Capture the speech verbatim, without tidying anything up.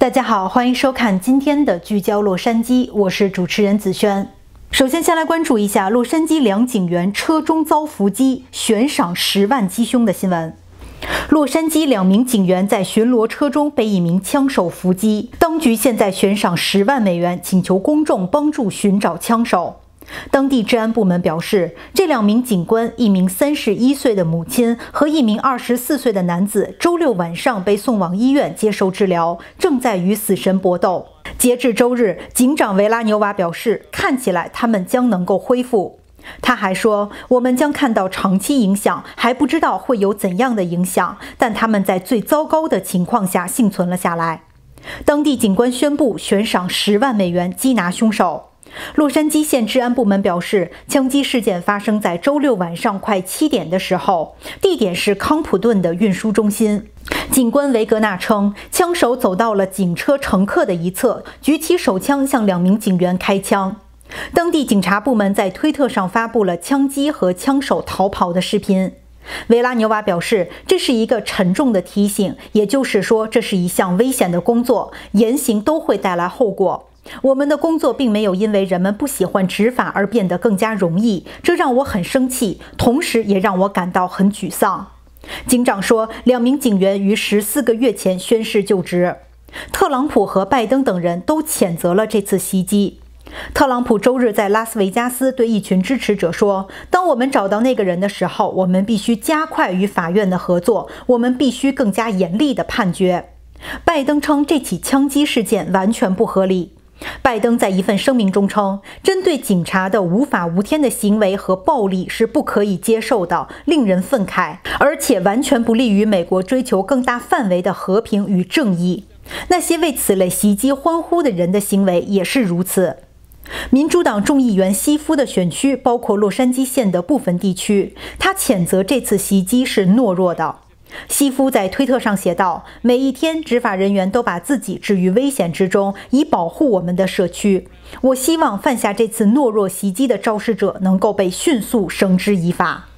大家好，欢迎收看今天的聚焦洛杉矶，我是主持人子轩。首先，先来关注一下洛杉矶两警员车中遭伏击，悬赏十万击凶的新闻。洛杉矶两名警员在巡逻车中被一名枪手伏击，当局现在悬赏十万美元，请求公众帮助寻找枪手。当地治安部门表示，这两名警官，一名三十一岁的母亲和一名二十四岁的男子，周六晚上被送往医院接受治疗，正在与死神搏斗。截至周日，警长维拉纽瓦表示，看起来他们将能够恢复。他还说，我们将看到长期影响，还不知道会有怎样的影响，但他们在最糟糕的情况下幸存了下来。当地警官宣布悬赏十万美元缉拿凶手。洛杉矶县治安部门表示，枪击事件发生在周六晚上快七点的时候，地点是康普顿的运输中心。警官维格纳称，枪手走到了警车乘客的一侧，举起手枪向两名警员开枪。当地警察部门在推特上发布了枪击和枪手逃跑的视频。维拉纽瓦表示，这是一个沉重的提醒，也就是说，这是一项危险的工作，言行都会带来后果。我们的工作并没有因为人们不喜欢执法而变得更加容易，这让我很生气，同时也让我感到很沮丧。警长说，两名警员于十四个月前宣誓就职。特朗普和拜登等人都谴责了这次袭击。特朗普周日在拉斯维加斯对一群支持者说，当我们找到那个人的时候，我们必须加快与法院的合作，我们必须更加严厉的判决。拜登称这起枪击事件完全不合理。拜登在一份声明中称，针对警察的无法无天的行为和暴力是不可以接受的，令人愤慨，而且完全不利于美国追求更大范围的和平与正义。那些为此类袭击欢呼的人的行为也是如此。民主党众议员西夫的选区包括洛杉矶县的部分地区，他谴责这次袭击是懦弱的。西夫在推特上写道，每一天执法人员都把自己置于危险之中，以保护我们的社区。我希望犯下这次懦弱袭击的肇事者能够被迅速绳之以法。